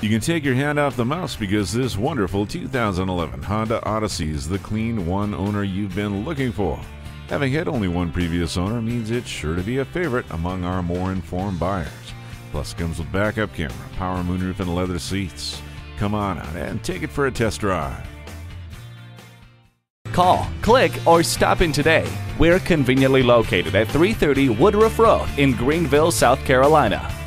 You can take your hand off the mouse because this wonderful 2011 Honda Odyssey is the clean one owner you've been looking for. Having had only one previous owner means it's sure to be a favorite among our more informed buyers. Plus, it comes with backup camera, power moonroof, and leather seats. Come on out and take it for a test drive. Call, click, or stop in today. We're conveniently located at 330 Woodruff Road in Greenville, South Carolina.